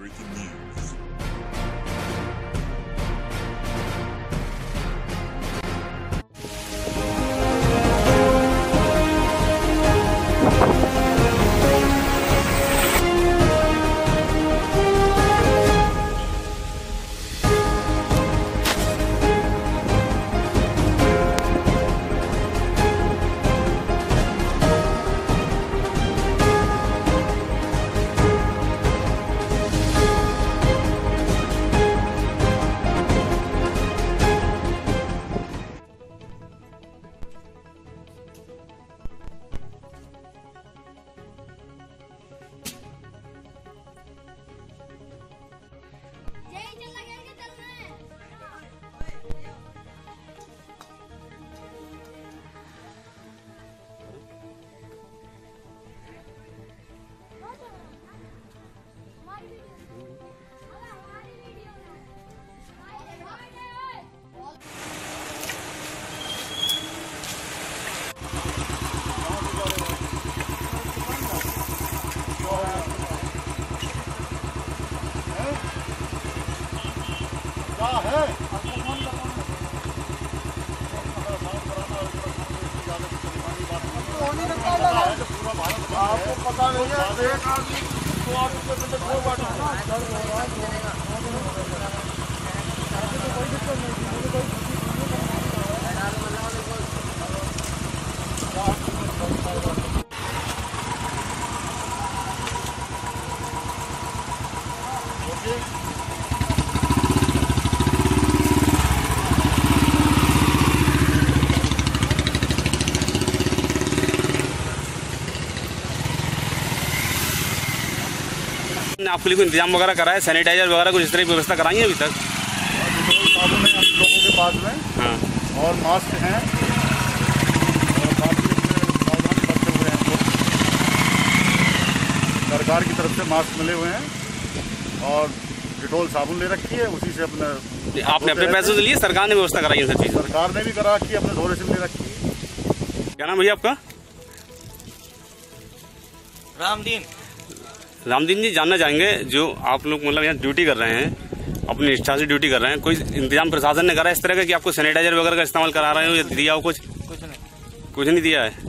breaking news. आपको पता नहीं है एक आदमी 2 आदमी के पीछे 2 बार कोई दिक्कत नहीं। आपके लिए कोई इंतजाम वगैरह करा है, सैनिटाइजर वगैरह कुछ इस तरह की व्यवस्था कराई है अभी तक? साबुन है हम लोगों के पास में। हाँ। और मास्क हैं और काफ़ी सावधानी बरते हुए हैं। सरकार की तरफ से मास्क मिले हुए हैं और डिटोल साबुन ले रखी है, उसी से अपने आपने अपने पैसों से लिए, सरकार ने व्यवस्था कराई है सब चीज़? सरकार ने भी करा रखी है, अपने धोरे से ले रखी है। क्या नाम भैया आपका? रामदीन जी, जानना चाहेंगे जो आप लोग मतलब यहाँ ड्यूटी कर रहे हैं, अपनी निष्ठा से ड्यूटी कर रहे हैं, कोई इंतजाम प्रशासन ने करा इस तरह का कि आपको सैनिटाइजर वगैरह का इस्तेमाल करा रहे हो या दिया हो कुछ नहीं दिया है?